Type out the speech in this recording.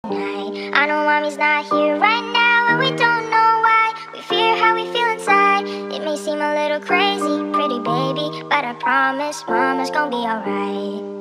night. I know mommy's not here right now, and we don't know why. We fear how we feel inside. It may seem a little crazy, pretty baby, but I promise mama's gonna be alright.